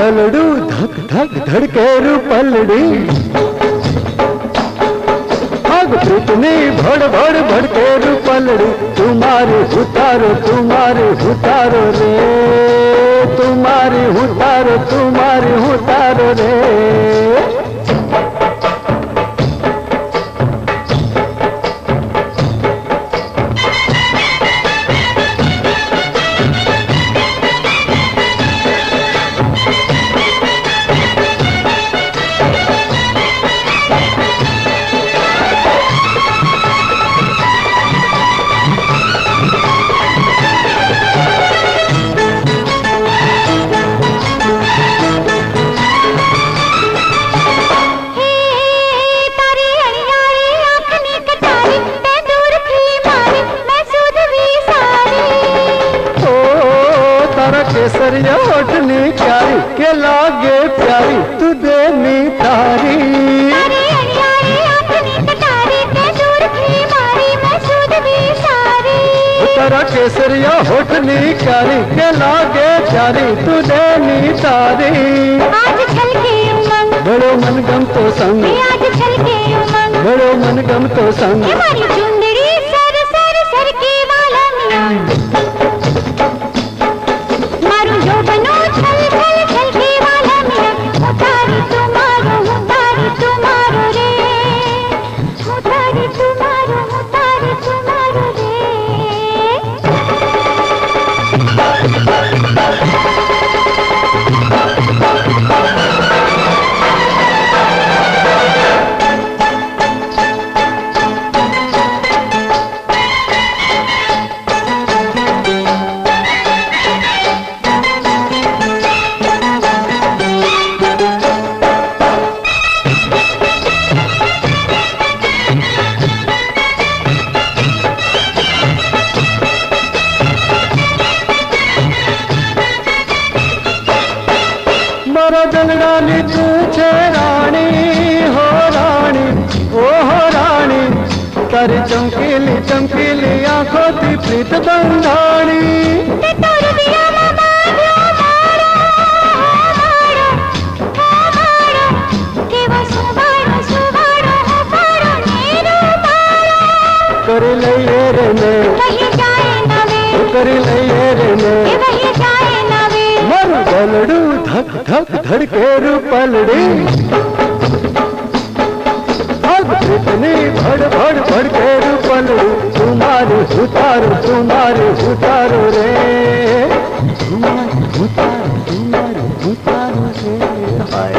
गलडू धक धक धड़के रू पलड़ी आग प्रीतनी भड़ भड़ भड़के रू पलड़ी तुम्हारी उतारो रे तुम्हारी उतारो रे। केसरिया होठनी प्यारी के लागे प्यारी तू देनी तारी तारा केसरिया होठनी प्यारी के लागे प्यारी तू देनी तारी। आज छलके उमंग बड़ो मनगम तो संग आज छलके उमंग बड़ो मनगम तो संग हमारी चुंदड़ी सर सर सर के वाला मियां दलडानी तुझे रानी हो रानी तारी चमकीली चमकीली आंखों की प्रीत बंधानी कर लइए रे ने कर लइए रे ने मरु गलडू धक धक धड़के रू पलड़ी आग प्रीतनी भड़ भड़ भड़के रू पलड़ी तुम्हारी उतारो रे तुम्हारी उतारो रे हाय।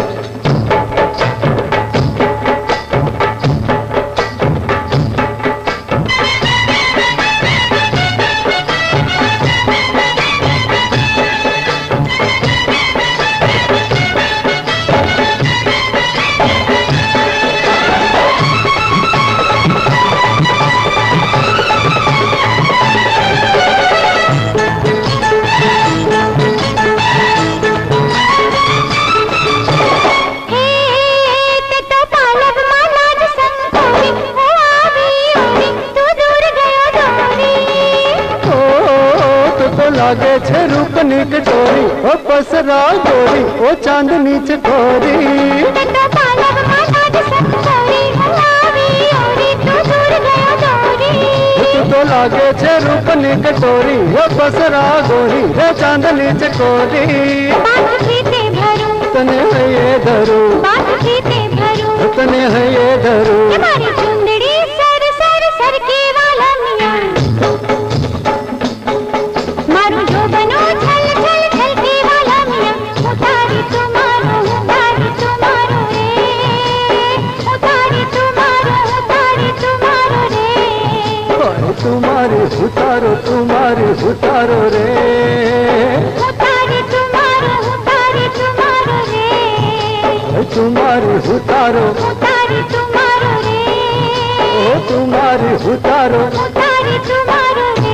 लागे छे रूपनी कटोरी ओ पसरा गोरी ओ चांदनी चकोरी तू तो लागे छे रूपनी कटोरी ओ पसरा गोरी ओ चांदनी चकोरी तने है ये धरू तने है ये धरू तुम्हारी उतारो रे तुम्हारी उतारो रे ओ तुम्हारी उतारो तुम्हारो